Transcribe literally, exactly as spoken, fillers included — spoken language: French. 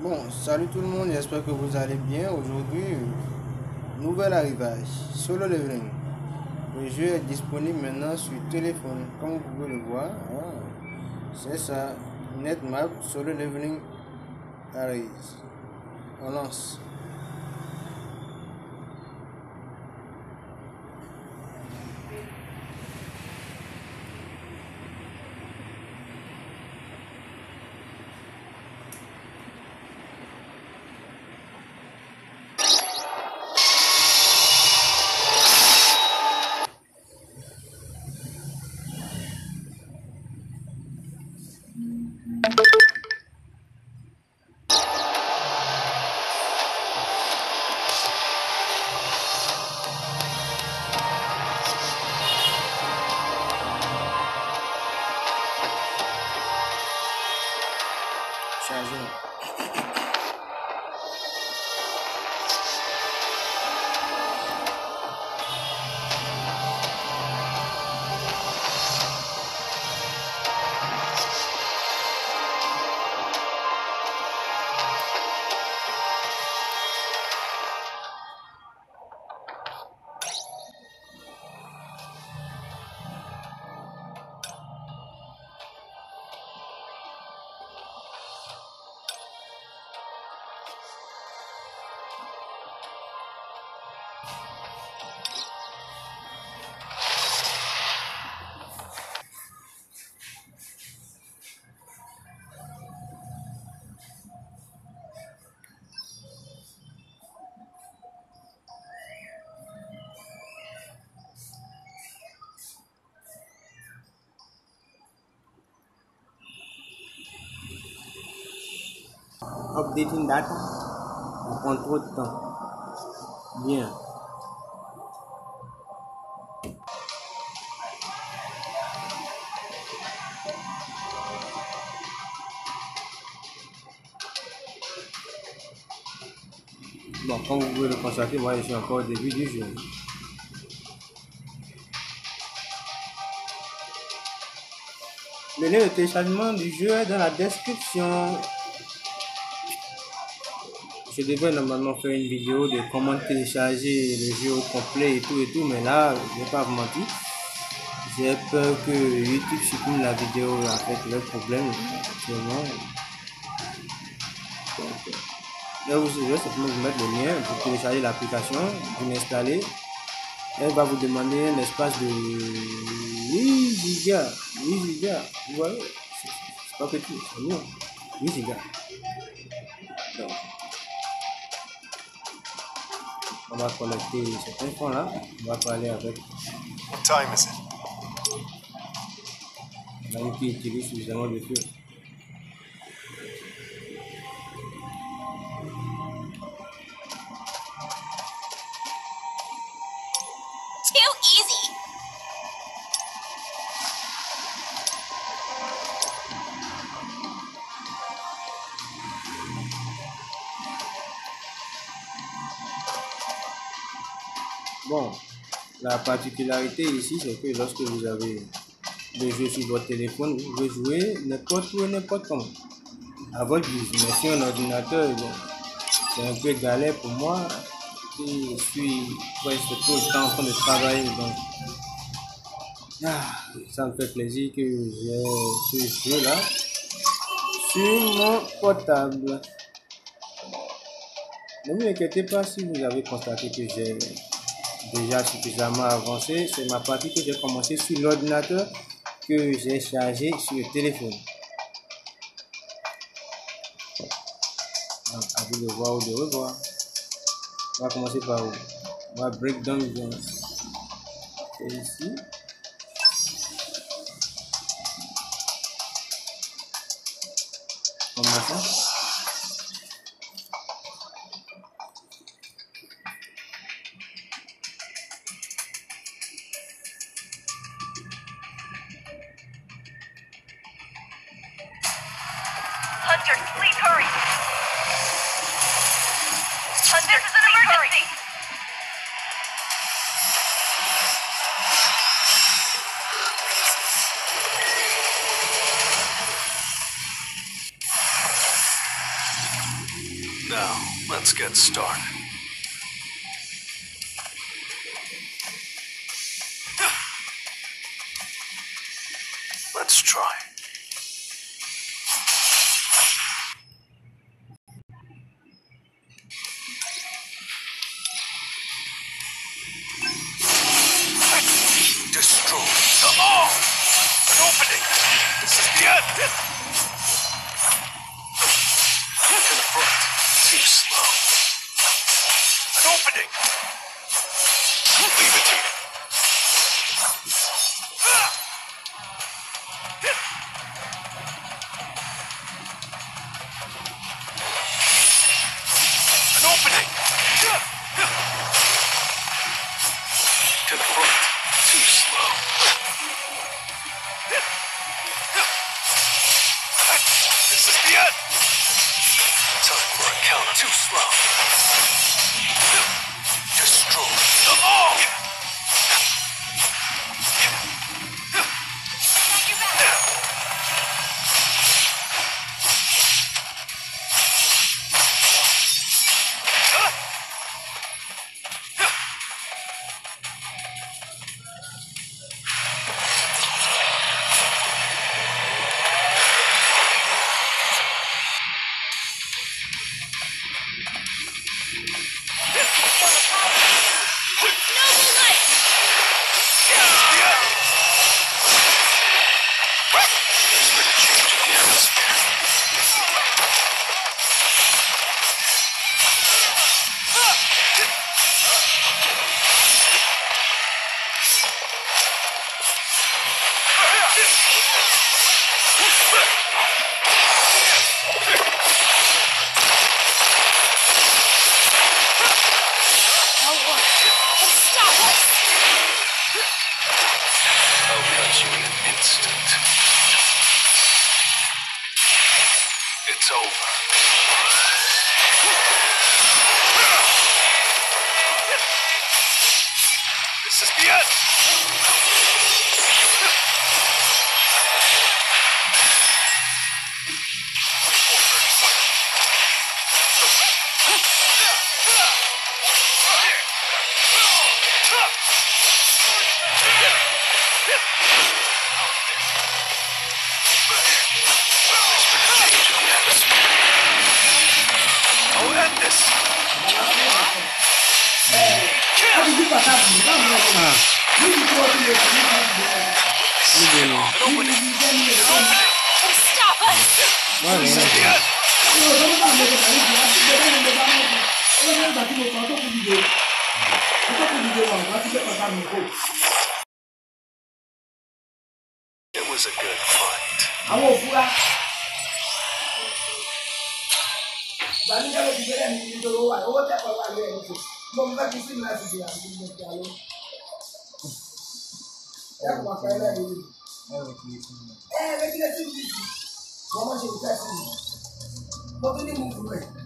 Bon, salut tout le monde, j'espère que vous allez bien. Aujourd'hui, nouvel arrivage, Solo Leveling. Le jeu est disponible maintenant sur téléphone, comme vous pouvez le voir. Ah, c'est ça, Netmap, Solo Leveling Arise. On lance. Chargez. Updating data, on prend trop de temps. Bien. Bon, comme vous pouvez le constater, moi je suis encore au début du jeu. Le lien de téléchargement du jeu est dans la description. Je devrais normalement faire une vidéo de comment télécharger le jeu au complet et tout et tout, mais là, je ne vais pas vous mentir. J'ai peur que YouTube supprime la vidéo avec le problème actuellement. Donc, là, vous je vais simplement vous mettre le lien pour télécharger l'application, vous l'installez. Elle va vous demander un espace de huit gigas. huit gigas, vous voyez, c'est pas petit, c'est lourd. huit gigas. Donc, on va connecter cet enfant là, on va parler avec l'ami qui utilise suffisamment de feu. Bon, la particularité ici, c'est que lorsque vous avez le jeu sur votre téléphone, vous pouvez jouer n'importe où et n'importe comment, à votre guise. Mais sur un ordinateur, bon, c'est un peu galère pour moi. Je suis presque tout le temps en train de travailler, donc ah, ça me fait plaisir que j'ai ce jeu là sur mon portable. Ne vous inquiétez pas si vous avez constaté que j'ai déjà suffisamment avancé. C'est ma partie que j'ai commencé sur l'ordinateur que j'ai chargé sur le téléphone. Donc, à vous de voir ou de revoir. On va commencer par où? On va break down. C'est ici. Comme ça. Hunters, please hurry! Hunters, this is an emergency! Let's get started. Let's try. Destroy them all! An opening! This is the end! To the front. Too slow. An opening! Leave it to me. An opening! To the front. Too slow. This is the end! Time for a counter. Too slow. Destroy them all! It's over. This is the end. I'll end this. Stop us! This is the end. It was a good fight. Everything.